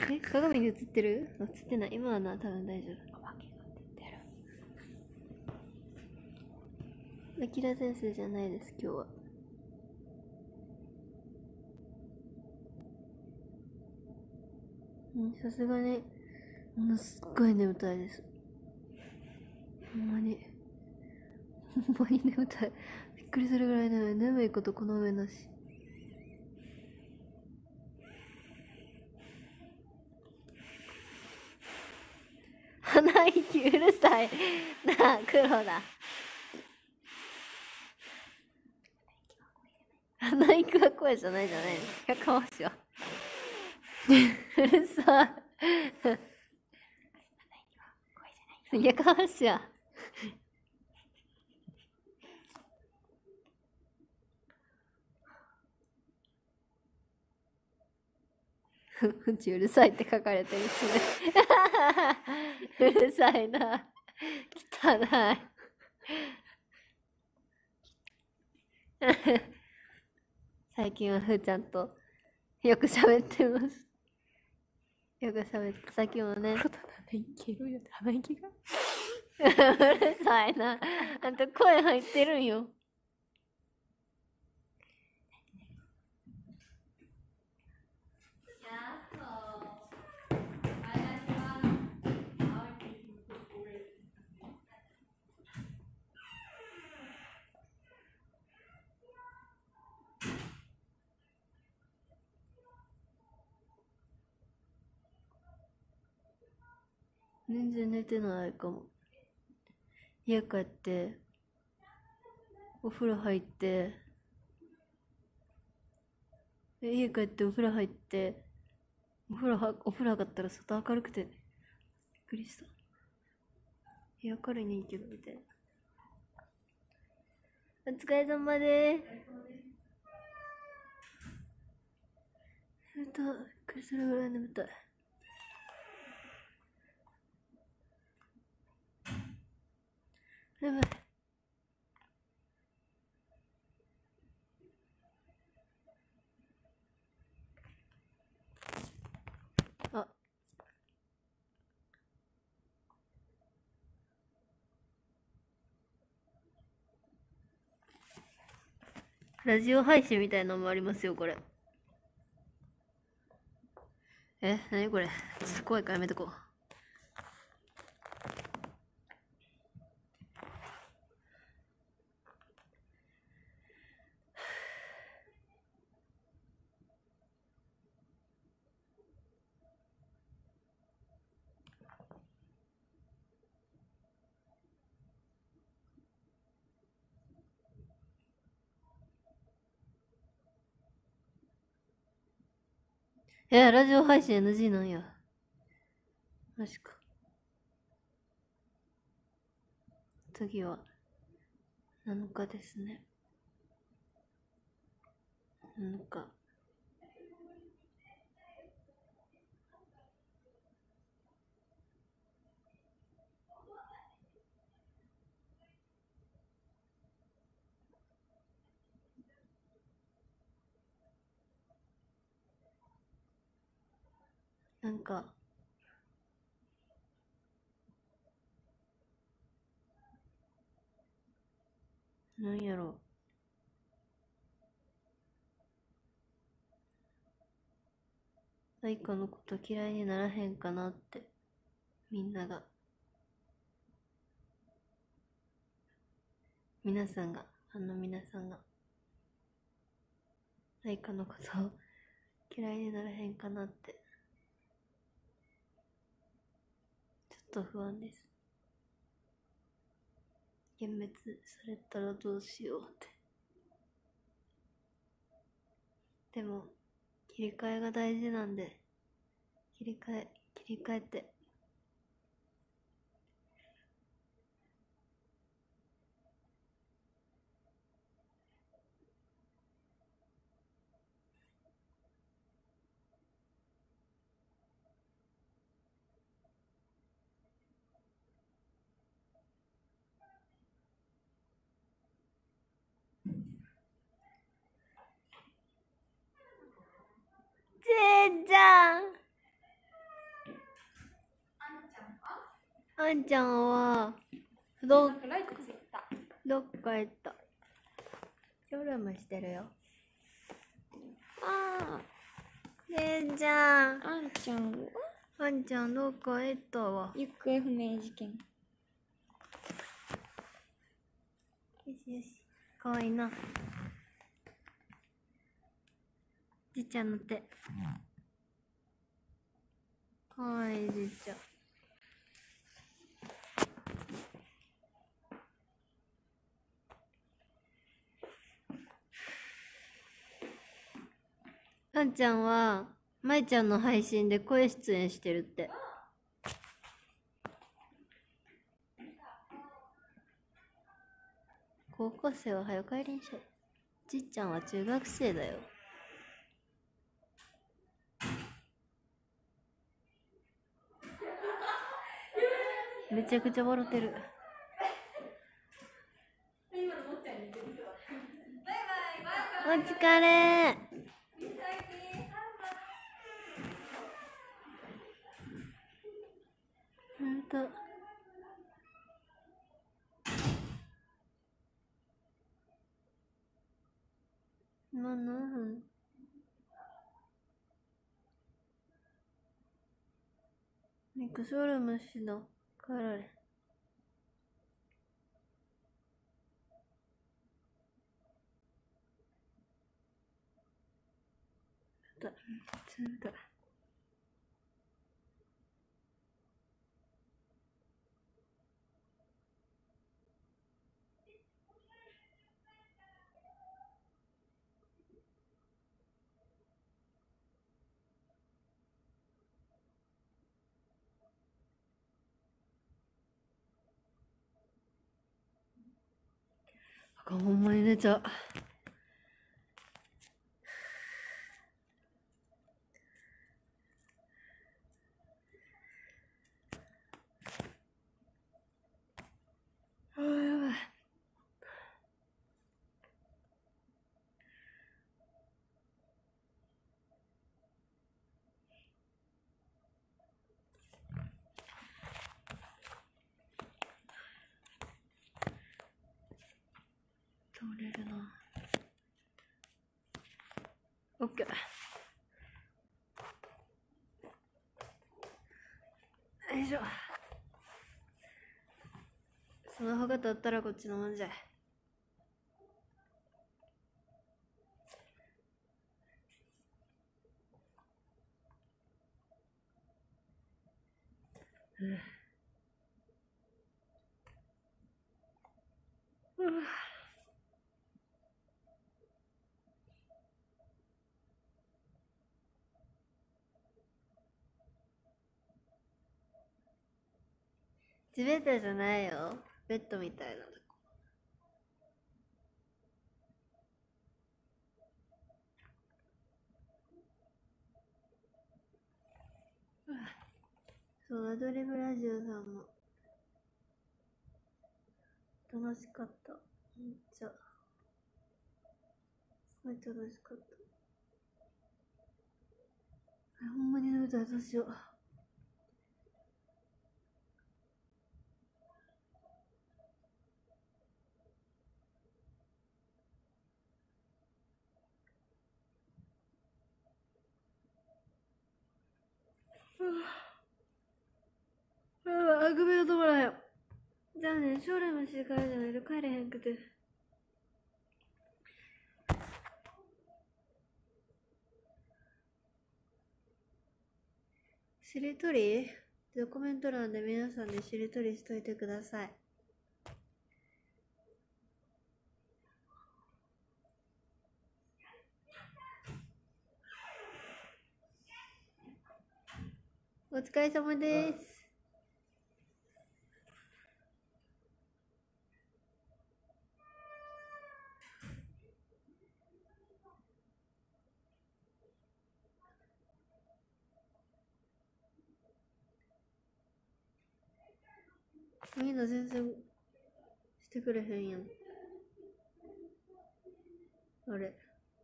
鏡に映ってる？映ってない。今はな、多分大丈夫。アキラ先生じゃないです、今日は。さすがに、ものすっごい眠たいです。ほんまに。ほんまに眠たい。びっくりするぐらい眠い。眠いことこの上なし。鼻息うるさい。なあ、黒だ。鼻息は声じゃないじゃないの。やかましいわ。うるさい。やかましいわ。うちうるさいって書かれてるしね。うるさいな。汚い。最近はふーちゃんとよく喋ってます。よく喋って、さっきもね。鼻息るよ、鼻息が。うるさいな。あんた声入ってるんよ。全然寝てないかも。家帰ってお風呂入って、家帰ってお風呂入って、お風呂上がったら外明るくてびっくりした。明るいねんけどみたいな。お疲れ様でーす。びっくりするぐらい眠たい。眠い。あ、ラジオ配信みたいなのもありますよ、これ。なにこれ。ちょっと怖いからやめとこう。ラジオ配信 NG なんや。マジか。次は7日ですね。7日。なんか、なんやろ。愛花のこと嫌いにならへんかなって、みんなが。皆さんが、皆さんが、愛花のことを嫌いにならへんかなって、ちょっと不安です。幻滅されたらどうしようって。でも、切り替えが大事なんで、切り替えて。ちーちゃんあんちゃんはなんかライトついた。 どっか行った。夜もしてるよ。ああ、れんちゃん。 あんちゃんはあんちゃんどっか行ったわ。 行方不明事件。 よしよし。かわいいな。じっちゃんの手。かわいいじっちゃん。あんちゃんはまいちゃんの配信で声出演してるって。高校生は早帰りにしゃい。じっちゃんは中学生だよ。めちゃくちゃ笑ってる。お疲れ。ほんと。今何分？ミクソルムシの帰られ。ちょっと。ほんまに寝ちゃう。あーやばい。取れるな。オッケー。よいしょ。スマホが立ったらこっちのもんじゃい。地べたじゃないよ。ベッドみたいなとこ。そう、アドリブラジオさんも楽しかった。めっちゃ。すごい楽しかった。ほんまに眠たい、どうしよう。あくびが止まらへん。じゃあね、将来もしてからじゃないと帰れへんくて。しりとり？コメント欄で皆さんでしりとりしといてください。お疲れ様です。みんな全然してくれへんやん。あれ。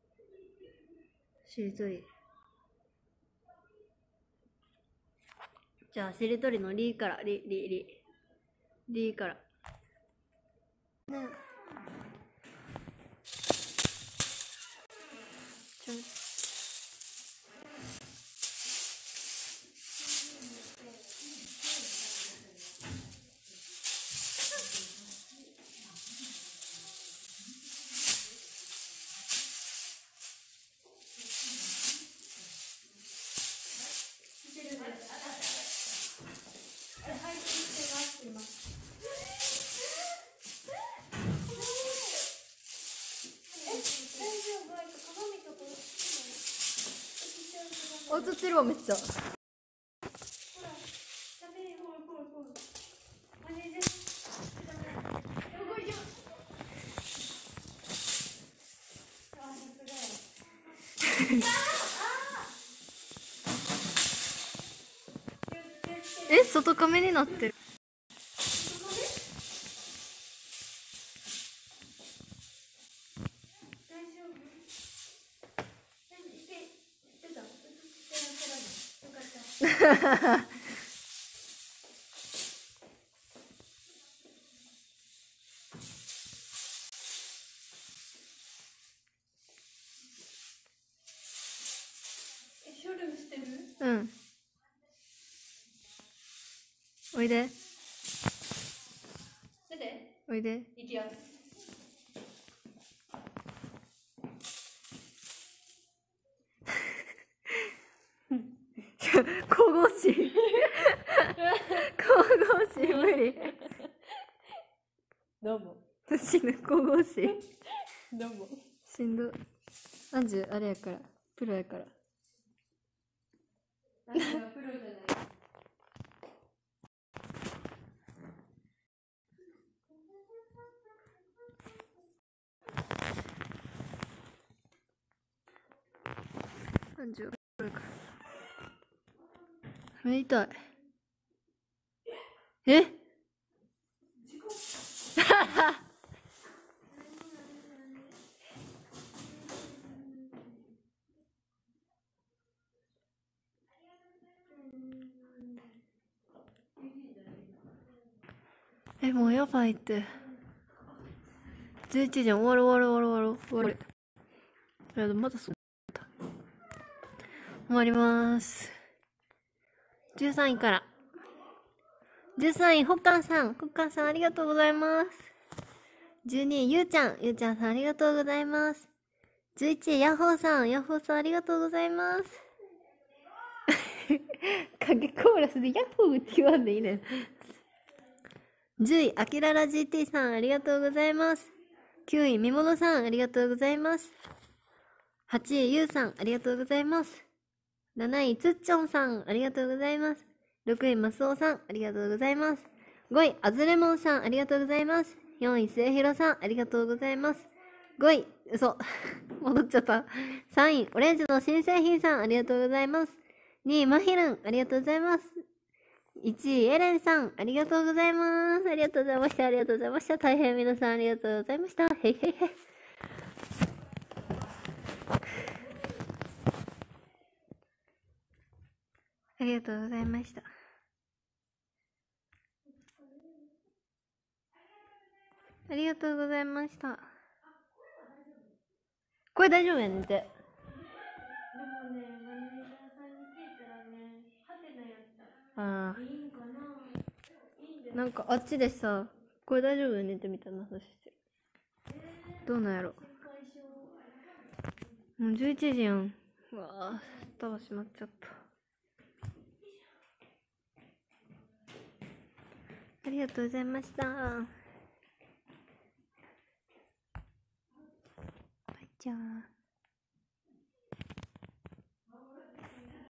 しりとり。じゃあ、しりとりのリから、リ。 でいいからね。映ってるわめっちゃ。え、外カメになってる。 ショルムしてる？ うん。おいで。 出て。 おいで。 行きよ。 神々しい。神々しい無理。 どうも。 死ぬ神々しい。 どうも。 しんど。アンジュあれやからプロやから。 何がプロじゃない。 アンジュプロやから。目痛い。ええ、もうやばいって。11時終わる終わる終わる終わる。いや、まだそうだ。終わります。13位から。13位、ほっかんさん。ほっかんさんありがとうございます。12位、ゆうちゃん。ゆうちゃんさんありがとうございます。11位、ヤッホーさん。ヤッホーさんありがとうございます。影コーラスでヤッホーって言わんでいいねん。10位、あきらら GT さんありがとうございます。9位、みものさんありがとうございます。8位、ゆうさんありがとうございます。7位、つっちょんさんありがとうございます。6位、ますおさんありがとうございます。5位、あずれもんさんありがとうございます。4位、すえひろさんありがとうございます。5位、嘘。戻っちゃった。3位、オレンジの新製品さんありがとうございます。2位、まひるんありがとうございます。1位、エレンさんありがとうございます。ありがとうございました。ありがとうございました。大変皆さんありがとうございました。へいへいへい。ありがとうございました。ありがとうございました。これ大丈夫やねんて。でもね、マネージャーさんに聞いたらね、ハテナやったら。ああ。いいんかな。なんかあっちでさ、これ大丈夫やねんてみたいな話して。どうなんやろ。もう11時やん。うわあ、ドア閉まっちゃった。ありがとうございました。バイチャー。